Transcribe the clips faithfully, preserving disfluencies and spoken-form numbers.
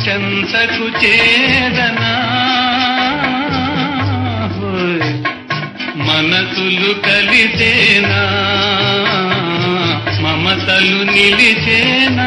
చెంతకు చేరనా మనసులు కలిసేనా మమతలు నిలిచేనా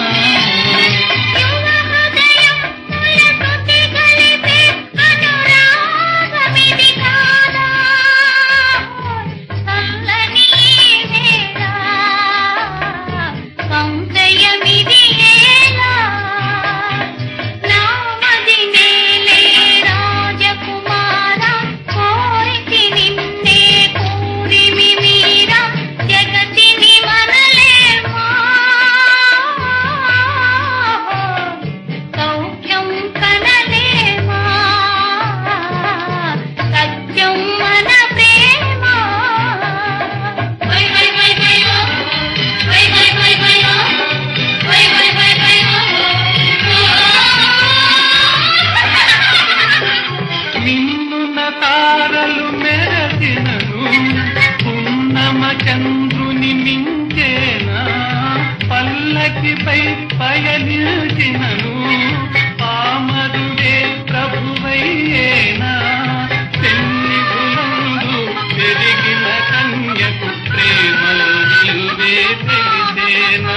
చంద్రుని మించేనా పల్లకిపై పయనించినను పామరుడే ప్రభువయ్యేనా పెన్నిధులందు పెరిగిన కన్యకు ప్రేమలు నిలువే తెలిసేనా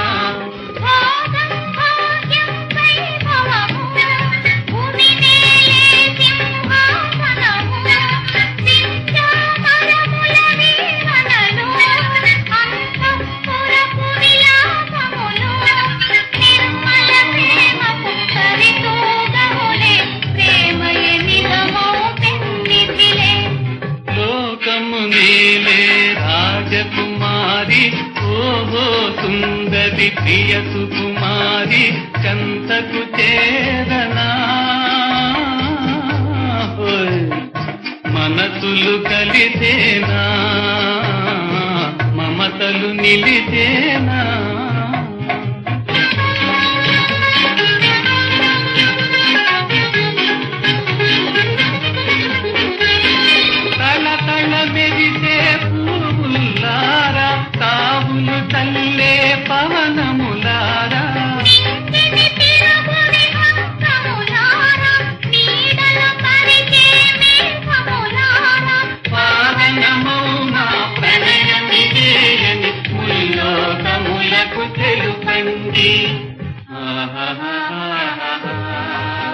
రాజకుమారి ఓహో సుందరి ప్రియ సుకుమారి చెంతకు చేరనా మనసులు కలిసేనా మమతలు నిలిచేనా తల తల మెరిసే పువ్వులారా తావులు తల్లే పవనములారా పావనమౌనా ప్రణయమిదేయని ముల్లోకములకు తెలుపండి. ఆహా